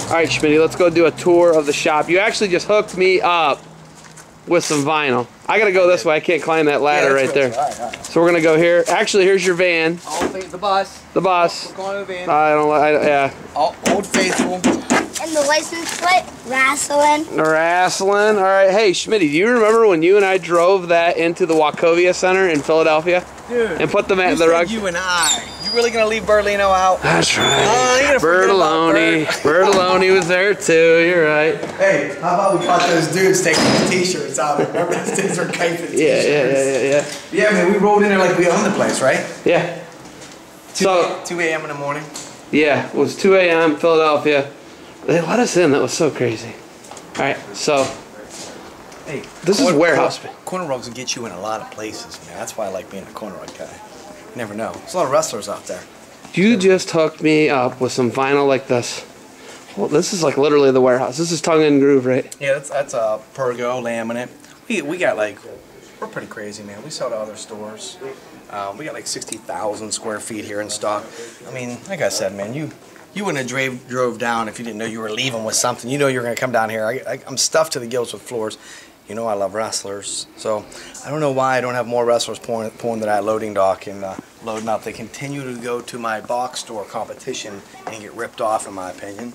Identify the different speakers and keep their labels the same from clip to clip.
Speaker 1: All right, Smitty, let's go do a tour of the shop. You actually just hooked me up with some vinyl. I gotta go this way. I can't climb that ladder right there. All right. So we're gonna go here. Actually, here's your van.
Speaker 2: The bus.
Speaker 1: The bus.
Speaker 2: We're going to the van.
Speaker 1: Yeah.
Speaker 2: Old Faithful.
Speaker 3: And the license plate, wrestling.
Speaker 1: Wrestling. All right. Hey, Smitty, do you remember when you and I drove that into the Wachovia Center in Philadelphia?
Speaker 2: Dude.
Speaker 1: And put them at
Speaker 2: you
Speaker 1: the rug?
Speaker 2: You and I. You really gonna leave Berlino out?
Speaker 1: That's right. Bertolone was there too. You're right.
Speaker 2: Hey, how about we caught those dudes taking the t-shirts out? Remember those dudes were caping t-shirts?
Speaker 1: Yeah.
Speaker 2: Yeah, man, we rolled in there like we owned the place, right?
Speaker 1: Yeah.
Speaker 2: 2 a.m. in the morning.
Speaker 1: Yeah, it was 2 a.m. Philadelphia. They let us in. That was so crazy. All right, so
Speaker 2: hey,
Speaker 1: this is warehouse.
Speaker 2: Corner rugs will get you in a lot of places, man. That's why I like being a corner rug guy. You never know. There's a lot of wrestlers out there.
Speaker 1: You just hooked me up with some vinyl like this. Well, this is like literally the warehouse. This is tongue and groove, right?
Speaker 2: Yeah, that's a Pergo laminate. We got like, we're pretty crazy, man. We sell to other stores. We got like 60,000 square feet here in stock. I mean, like I said, man, you wouldn't have drove down if you didn't know you were leaving with something. You know you're going to come down here. I'm stuffed to the gills with floors. You know I love wrestlers. So I don't know why I don't have more wrestlers pulling to that loading dock and loading up. They continue to go to my box store competition and get ripped off, in my opinion.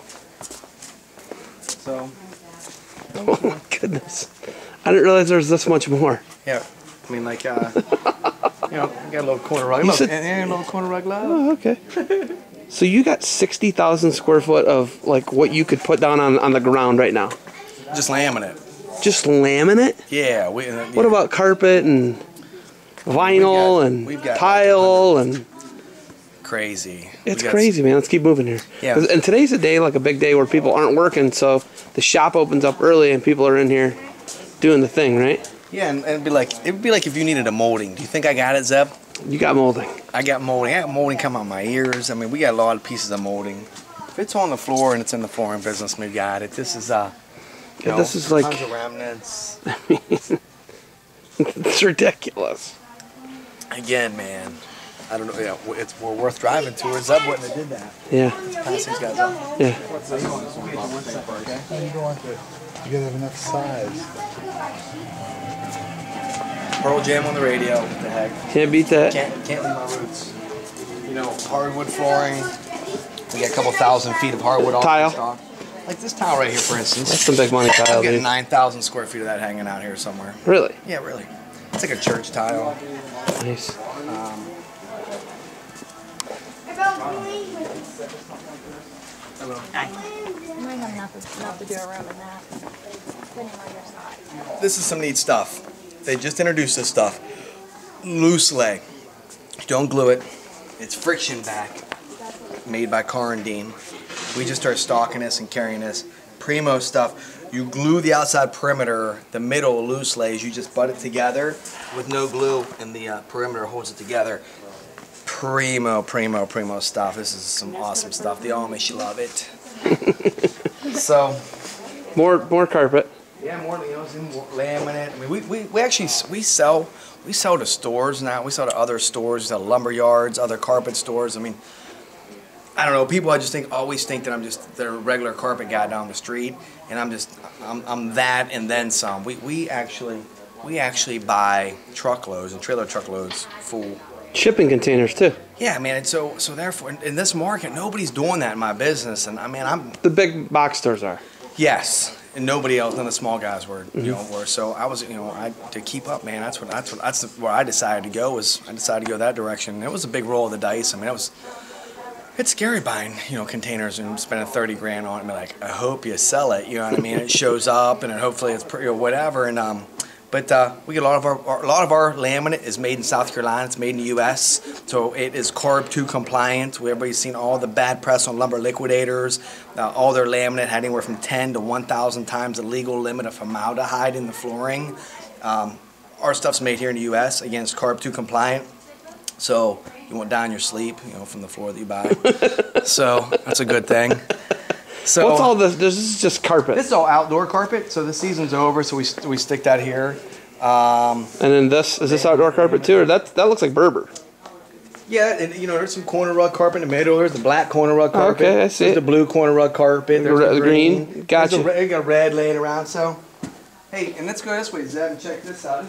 Speaker 2: So.
Speaker 1: Oh my goodness. I didn't realize there was this much more.
Speaker 2: Yeah. I mean, like, you know, got a little corner rug. Look, a little corner rug love.
Speaker 1: Oh, okay. So you got 60,000 square foot of like what you could put down on the ground right now.
Speaker 2: Just laminate.
Speaker 1: Just laminate?
Speaker 2: Yeah.
Speaker 1: What about carpet and vinyl and tile and?
Speaker 2: Crazy.
Speaker 1: It's crazy, man. Let's keep moving here.
Speaker 2: Yeah.
Speaker 1: And today's a day, like a big day where people aren't working, so the shop opens up early and people are in here doing the thing, right?
Speaker 2: Yeah, and it'd be like if you needed a molding. Do you think I got it, Zeb?
Speaker 1: You got molding.
Speaker 2: I got molding. I got molding come out my ears. I mean, we got a lot of pieces of molding. If it's on the floor and it's in the flooring business, we got it. This is
Speaker 1: this is like
Speaker 2: tons of remnants.
Speaker 1: I mean, it's ridiculous.
Speaker 2: Again, man. I don't know. Yeah, we're worth driving to. Or Zeb wouldn't have did that.
Speaker 1: Yeah.
Speaker 2: Pass these guys up.
Speaker 1: Yeah.
Speaker 4: How you doing? You gotta have enough size.
Speaker 2: Pearl Jam on the radio. What the heck?
Speaker 1: Can't beat that.
Speaker 2: Can't leave my roots. You know, hardwood flooring. We got a couple thousand feet of hardwood
Speaker 1: tile.
Speaker 2: Stock. Like this tile right here, for instance.
Speaker 1: That's some big money tile,
Speaker 2: I'm getting
Speaker 1: dude.
Speaker 2: 9,000 square feet of that hanging out here somewhere.
Speaker 1: Really?
Speaker 2: Yeah, really. It's like a church tile.
Speaker 1: Nice.
Speaker 2: Hello.
Speaker 3: Hi. You might have enough to do around in that. Depending on your side.
Speaker 2: This is some neat stuff. They just introduced this stuff. Loose lay. Don't glue it. It's friction back. Made by Car and Dean. We just started stocking this and carrying this. Primo stuff. You glue the outside perimeter. The middle loose lays. You just butt it together with no glue, and the perimeter holds it together. Primo stuff. This is some awesome stuff. The Amish love it. So.
Speaker 1: More carpet.
Speaker 2: Yeah, more laminate. I mean, we actually sell to stores now. We sell to other stores, we sell to lumber yards, other carpet stores. I mean, I don't know. People always think that I'm just their regular carpet guy down the street, and I'm that and then some. We actually buy truckloads and trailer truckloads full.
Speaker 1: Shipping containers too.
Speaker 2: Yeah, man. And so therefore, in this market, nobody's doing that in my business, and I mean,
Speaker 1: the big box stores are.
Speaker 2: Yes. And nobody else, none of the small guys were, were. So I was, to keep up, man. That's where I decided to go. I decided to go that direction. And it was a big roll of the dice. I mean, it's scary buying, containers and spending 30 grand on it. I mean, like, I hope you sell it. You know what I mean? It shows up, and hopefully it's pretty or whatever. And but we get a lot of our laminate is made in South Carolina. It's made in the U.S. So it is CARB 2 compliant. Everybody's seen all the bad press on lumber liquidators. All their laminate had anywhere from 10 to 1,000 times the legal limit of formaldehyde in the flooring. Our stuff's made here in the U.S. Again, it's CARB 2 compliant. So you won't die in your sleep, from the floor that you buy. So that's a good thing. So
Speaker 1: what's all this? This is just carpet.
Speaker 2: This is all outdoor carpet. So the season's over, so we stick that here.
Speaker 1: And then is this outdoor carpet too, or that looks like Berber?
Speaker 2: Yeah, and you know, there's some corner rug carpet in the middle. There's the black corner rug carpet.
Speaker 1: Okay, I see
Speaker 2: There's
Speaker 1: it.
Speaker 2: the blue corner rug carpet. There's the green.
Speaker 1: Gotcha.
Speaker 2: You got red laying around. So, hey, and let's go this way, Zeb, and check this out.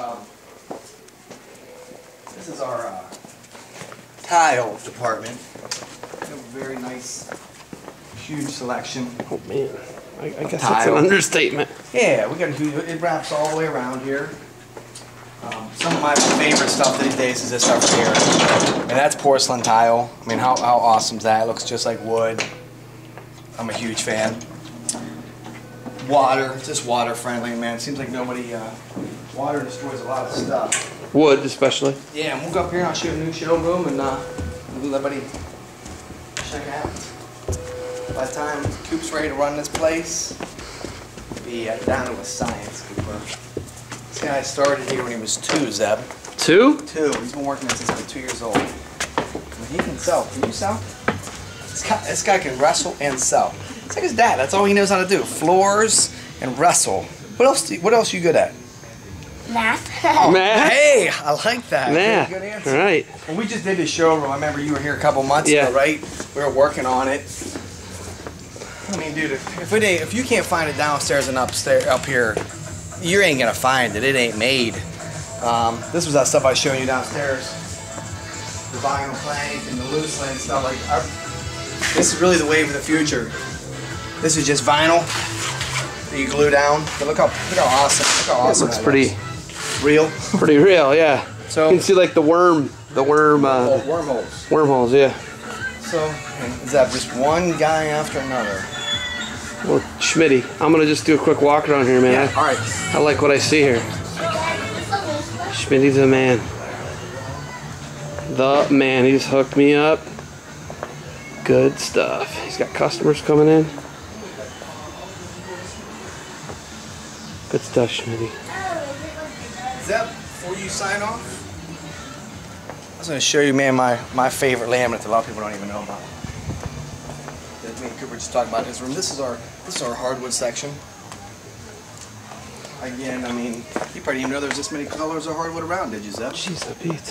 Speaker 2: This is our tile department. We have a very nice, huge selection.
Speaker 1: Oh man, I guess that's
Speaker 2: Tile.
Speaker 1: an understatement.
Speaker 2: Yeah, we got a huge. It wraps all the way around here. Some of my favorite stuff these days is this stuff here, and that's porcelain tile. I mean, how awesome is that? It looks just like wood. I'm a huge fan. Water, just water friendly, man. It seems like nobody, water destroys a lot of stuff.
Speaker 1: Wood, especially.
Speaker 2: Yeah, and we'll go up here and I'll show you a new showroom and let everybody check it out. By the time Coop's ready to run this place, we'll be down to a science, Cooper. This guy started here when he was 2, Zeb.
Speaker 1: 2?
Speaker 2: 2. He's been working since he's been 2 years old. I mean, he can sell. Can you sell? This guy can wrestle and sell. It's like his dad. That's all he knows how to do. Floors and wrestle. What else you good at?
Speaker 3: Math.
Speaker 2: Oh,
Speaker 1: Math?
Speaker 2: hey, I like that.
Speaker 1: Math.
Speaker 2: Good answer.
Speaker 1: All right.
Speaker 2: When we just did the showroom, I remember you were here a couple months ago, right? We were working on it. I mean, dude, if you can't find it downstairs and up here, you ain't gonna find it. It ain't made. This was that stuff I was showing you downstairs. The vinyl plank and the loose lens stuff. Like, this is really the wave of the future. This is just vinyl that you glue down. But look how awesome. Look how awesome.
Speaker 1: It looks pretty
Speaker 2: real.
Speaker 1: Pretty real, yeah.
Speaker 2: So
Speaker 1: you can see like the wormholes. Wormholes, yeah.
Speaker 2: So is that just one guy after another?
Speaker 1: Well, Smitty, I'm gonna just do a quick walk around here, man.
Speaker 2: Yeah, all right.
Speaker 1: I like what I see here. Smitty's the man. The man. He just hooked me up. Good stuff. He's got customers coming in. Good stuff, Smitty.
Speaker 2: Zeb, before you sign off, I was going to show you, man, my favorite laminate that a lot of people don't even know about. That me and Cooper just talked about in his room. This is our hardwood section. Again, I mean, you probably didn't even know there's this many colors of hardwood around, did you, Zeb?
Speaker 1: Jeez, that beats.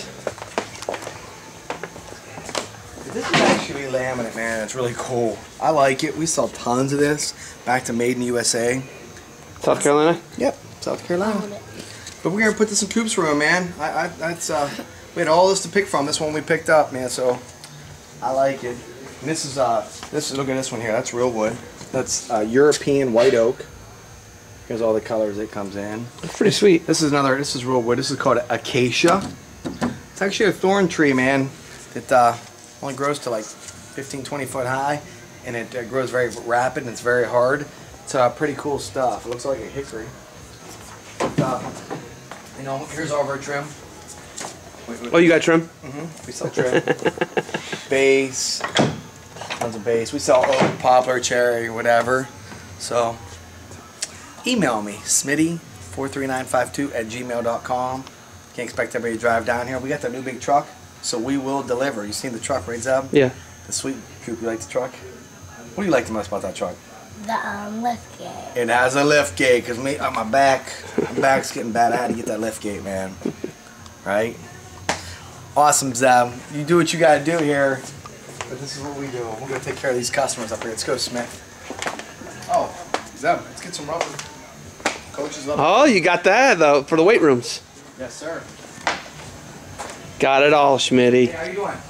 Speaker 2: This is actually laminate, man. It's really cool. I like it. We sell tons of this. Back to Made in USA.
Speaker 1: South Carolina?
Speaker 2: Yep, South Carolina. But we're gonna put this in Coop's room, man. We had all this to pick from. This one we picked up, man. So I like it. And this is look at this one here. That's real wood. That's European white oak. Here's all the colors it comes in.
Speaker 1: That's pretty sweet.
Speaker 2: This is real wood. This is called acacia. It's actually a thorn tree, man. It only grows to like 15, 20 foot high, and it grows very rapid and it's very hard. It's pretty cool stuff. It looks like a hickory. You know, here's all of our trim.
Speaker 1: Oh, you got trim?
Speaker 2: Mm-hmm. We sell trim. Base. Tons of base. We sell oak, poplar, cherry, whatever. So, email me, Smitty43952@gmail.com. Can't expect everybody to drive down here. We got that new big truck, so we will deliver. You seen the truck, right, Zeb?
Speaker 1: Yeah.
Speaker 2: The sweet Coop. You like the truck? What do you like the most about that truck?
Speaker 3: The lift gate.
Speaker 2: It has a lift gate, because my back's getting bad. I had to get that lift gate, man. Right? Awesome, Zeb. You do what you got to do here. But this is what we do. We're going to take care of these customers up here. Let's go, Smith. Oh, Zeb, let's get some rubber. Coaches love it.
Speaker 1: Oh, you got that though for the weight rooms.
Speaker 2: Yes, sir.
Speaker 1: Got it all, Schmitty.
Speaker 2: Hey, how you doing?